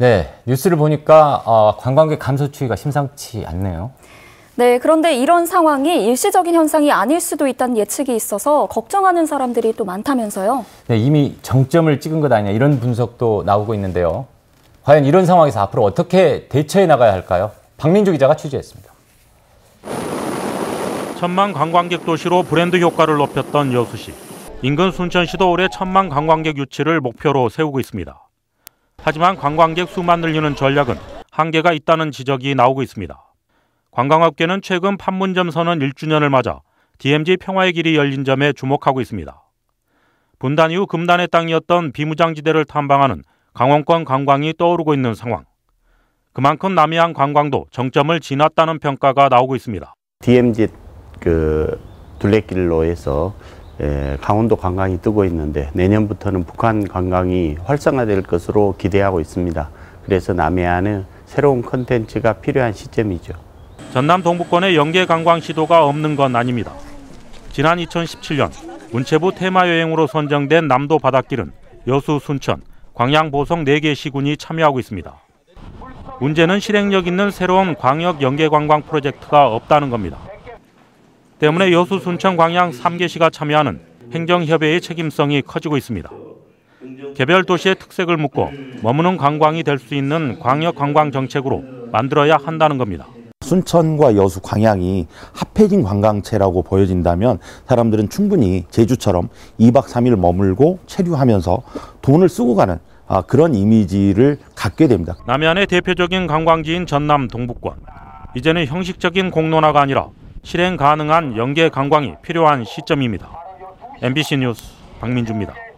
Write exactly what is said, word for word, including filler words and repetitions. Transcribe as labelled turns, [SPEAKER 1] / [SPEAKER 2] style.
[SPEAKER 1] 네, 뉴스를 보니까 어, 관광객 감소 추이가 심상치 않네요.
[SPEAKER 2] 네, 그런데 이런 상황이 일시적인 현상이 아닐 수도 있다는 예측이 있어서 걱정하는 사람들이 또 많다면서요.
[SPEAKER 1] 네, 이미 정점을 찍은 것 아니냐 이런 분석도 나오고 있는데요. 과연 이런 상황에서 앞으로 어떻게 대처해 나가야 할까요? 박민주 기자가 취재했습니다.
[SPEAKER 3] 천만 관광객 도시로 브랜드 효과를 높였던 여수시. 인근 순천시도 올해 천만 관광객 유치를 목표로 세우고 있습니다. 하지만 관광객 수만 늘리는 전략은 한계가 있다는 지적이 나오고 있습니다. 관광업계는 최근 판문점 선언 일 주년을 맞아 디엠지 평화의 길이 열린 점에 주목하고 있습니다. 분단 이후 금단의 땅이었던 비무장지대를 탐방하는 강원권 관광이 떠오르고 있는 상황. 그만큼 남해안 관광도 정점을 지났다는 평가가 나오고 있습니다.
[SPEAKER 4] 디엠지 그 둘레길로 해서 예, 강원도 관광이 뜨고 있는데 내년부터는 북한 관광이 활성화될 것으로 기대하고 있습니다. 그래서 남해안은 새로운 콘텐츠가 필요한 시점이죠.
[SPEAKER 3] 전남 동부권에 연계 관광 시도가 없는 건 아닙니다. 지난 이천십칠 년 문체부 테마 여행으로 선정된 남도 바닷길은 여수, 순천, 광양, 보성 네 개 시군이 참여하고 있습니다. 문제는 실행력 있는 새로운 광역 연계 관광 프로젝트가 없다는 겁니다. 때문에 여수, 순천, 광양 세 개 시가 참여하는 행정협의회의 책임성이 커지고 있습니다. 개별 도시의 특색을 묻고 머무는 관광이 될 수 있는 광역 관광 정책으로 만들어야 한다는 겁니다.
[SPEAKER 5] 순천과 여수, 광양이 합해진 관광체라고 보여진다면 사람들은 충분히 제주처럼 이 박 삼 일 머물고 체류하면서 돈을 쓰고 가는 그런 이미지를 갖게 됩니다.
[SPEAKER 3] 남해안의 대표적인 관광지인 전남 동부권. 이제는 형식적인 공론화가 아니라 실행 가능한 연계 관광이 필요한 시점입니다. 엠비씨 뉴스 박민주입니다.